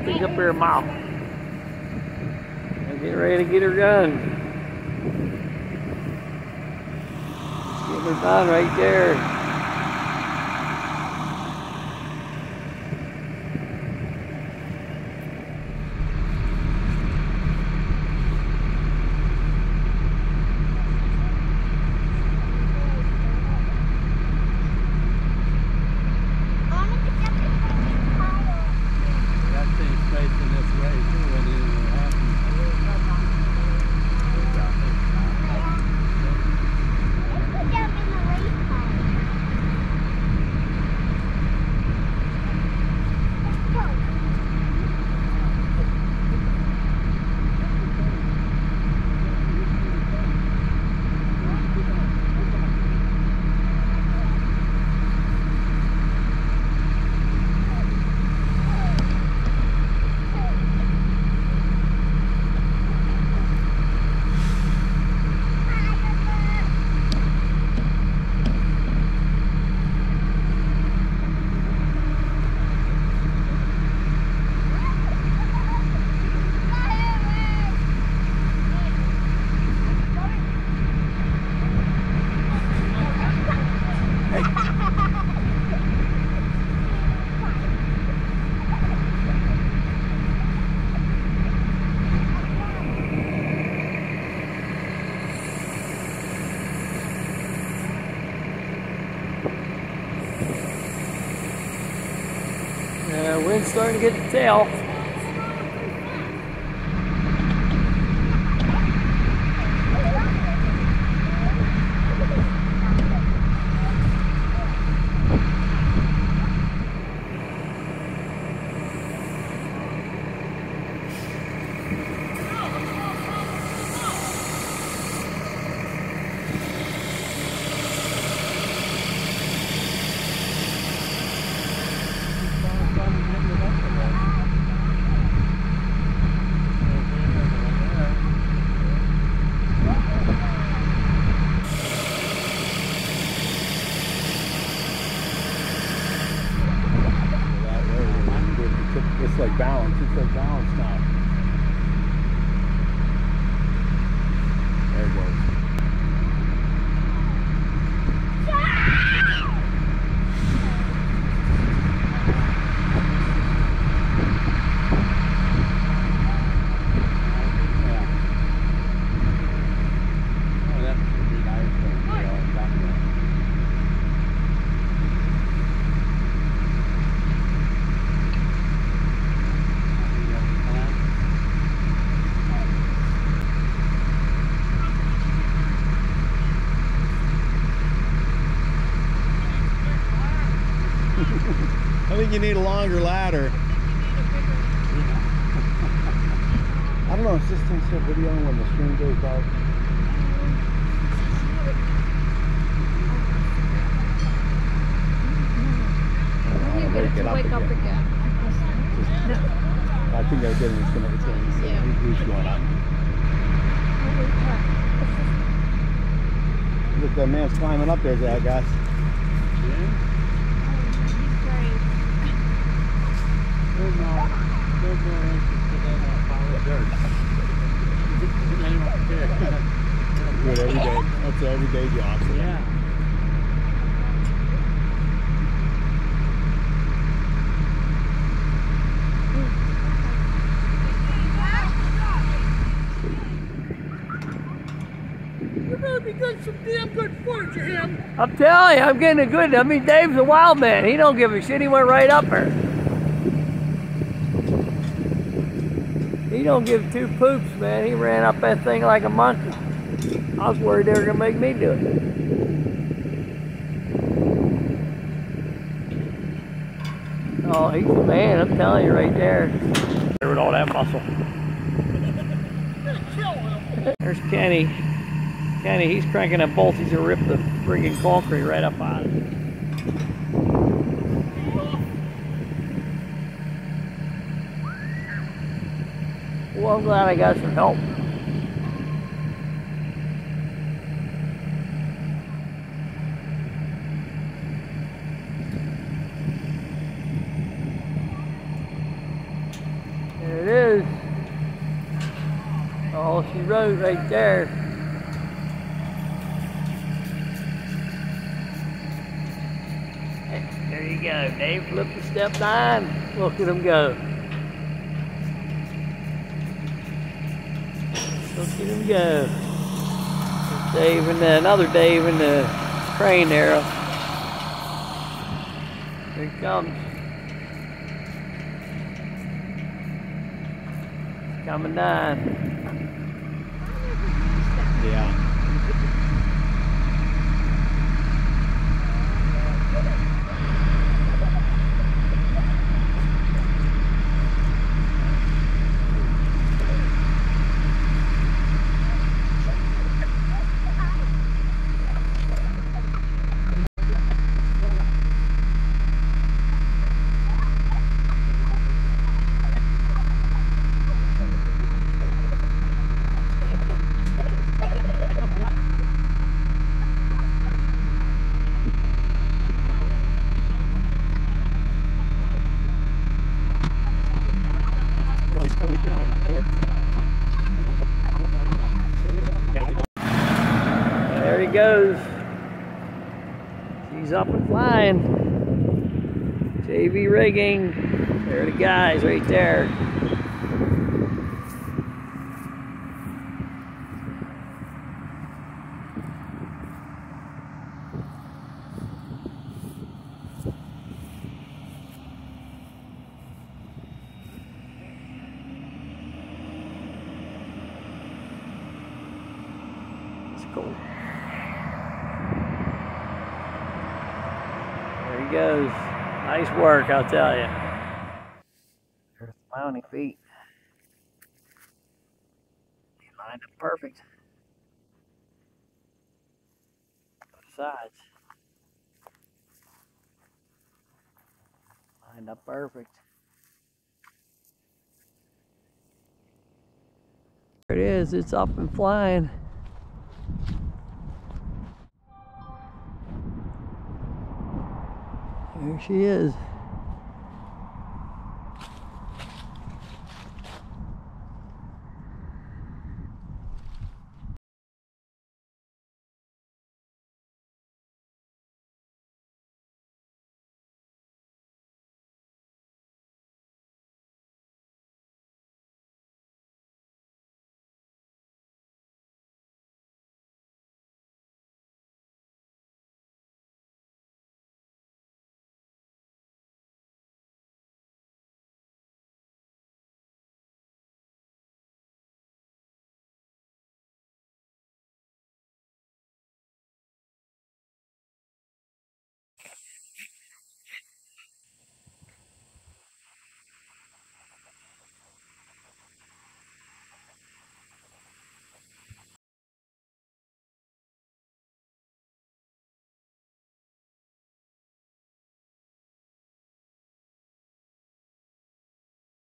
That thing's up there a mile. I'm getting ready to get her gun. Get her done right there. Wind's starting to get the tail. It's like balance. It's like balance now. There it goes. I think you need a longer ladder. I don't know, is this thing still videoing when the screen goes out? Wake up again. I think I did. It's going up. Look, that man's climbing up there, I guess. Yeah. They're more interested in that pile of dirt. They don't care. Good every day. That's an everyday job. So yeah. You're gonna be getting some damn good footage of him. I'm telling you, I'm getting a good. I mean, Dave's a wild man. He don't give a shit. He went right up there. He don't give two poops, man. He ran up that thing like a monkey. I was worried they were gonna make me do it. Oh, he's the man. I'm telling you right there. There with all that muscle. There's Kenny. Kenny, he's cranking that bolt. He's gonna rip the friggin' concrete right up out of it. Well, I'm glad I got some help. Country road right there. There you go. Dave flipped to step 9. Look at him go. Look at him go. There's Dave and another Dave in the crane arrow. Here he comes. Coming down. Yeah. There he goes. He's up and flying. JV rigging. There are the guys right there. Cool. There he goes. Nice work, I'll tell you. There's the mounting feet. He lined up perfect. Both sides. Lined up perfect. There it is, it's up and flying. There she is.